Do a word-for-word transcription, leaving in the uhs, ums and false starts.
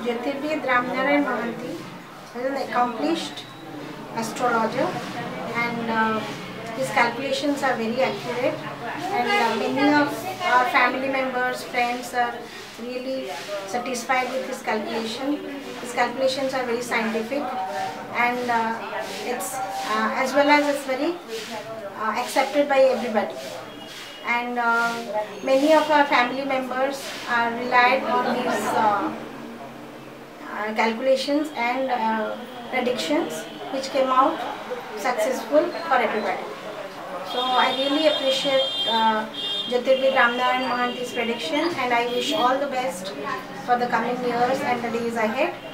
Jyotirvid Ramnarayan Mohanty is an accomplished astrologer, and uh, his calculations are very accurate, and uh, many of our family members, friends are really satisfied with his calculation. His calculations are very scientific, and uh, it's uh, as well as it's very uh, accepted by everybody. And uh, many of our family members are relied on his uh, uh, calculations and uh, predictions, which came out successful for everybody. So I really appreciate uh, Jyotirvid Ramnarayan Mohanty's prediction, and I wish all the best for the coming years and the days ahead.